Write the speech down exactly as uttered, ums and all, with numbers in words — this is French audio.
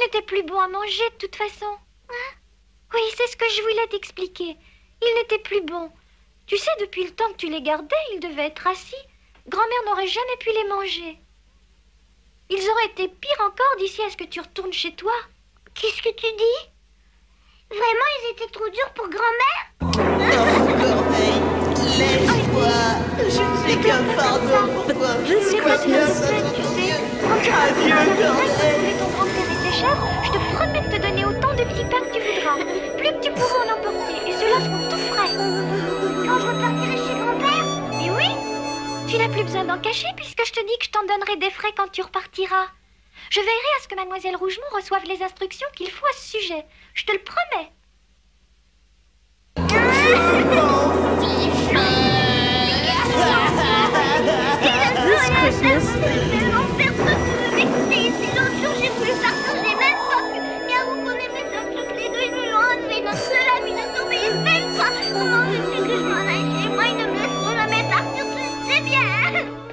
n'était plus bon à manger de toute façon. Hein? Oui, c'est ce que je voulais t'expliquer. Il n'était plus bon. Tu sais, depuis le temps que tu les gardais, ils devaient être assis. Grand-mère n'aurait jamais pu les manger. Ils auraient été pires encore d'ici à ce que tu retournes chez toi. Qu'est-ce que tu dis? Vraiment, ils étaient trop durs pour grand-mère? Non, Corneille, laisse-moi. Je ne suis qu'un fardeau pour toi. Je C'est crois pas bien bien, ça tu sais. t'ennuie. Adieu, Corneille. Quand ton grand-père était cher, je te promets de te donner autant de petits pains que tu voudras. Plus que tu pourras en emporter, et ceux-là seront tout frais. Quand je repartirai chez grand-père? Et oui, tu n'as plus besoin d'en cacher puisque je te dis que je t'en donnerai des frais quand tu repartiras. Je veillerai à ce que Mademoiselle Rougemont reçoive les instructions qu'il faut à ce sujet. Je te le promets. This Christmas. Tellement personne ne veut m'écouter ici. L'autre jour, j'ai voulu partir, j'ai même pas pu. Miaou, qu'on aimait ça toutes les deux, ils me l'ont enlevé. Notre seul ami ne t'obéit même pas. Comment veux-tu que je m'en aille chez moi? Ils ne me laisseront jamais partir, tu le sais bien.